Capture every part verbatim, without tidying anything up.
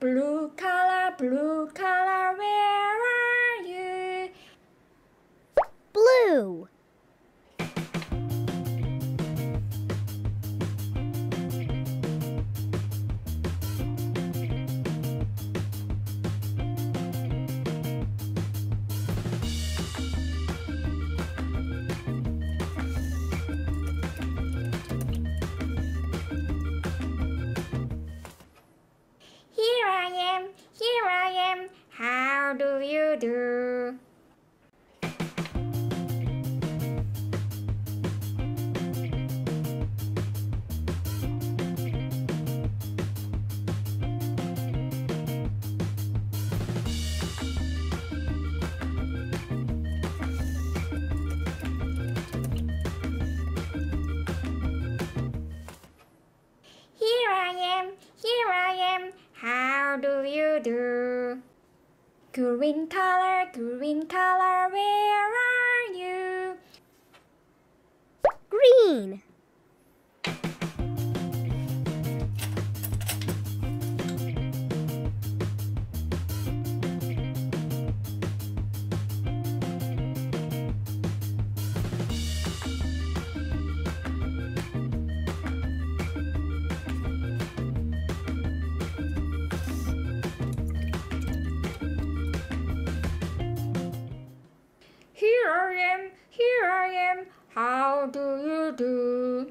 Blue color, blue color, where are you? Blue. Here I am, here I am, how do you do? Here I am, here I am, how do you do? Green color, green color, where are you? Green. Here I am, here I am, how do you do?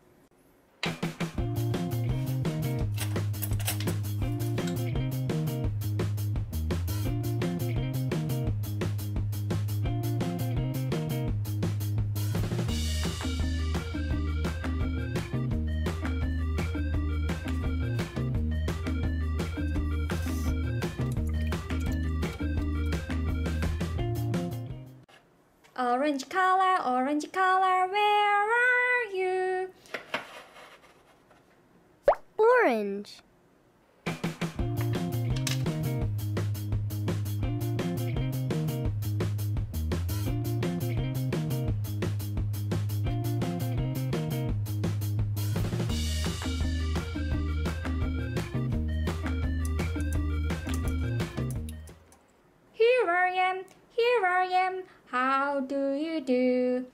Orange color, orange color, where are you? Orange. Here I am, here I am, how do you do?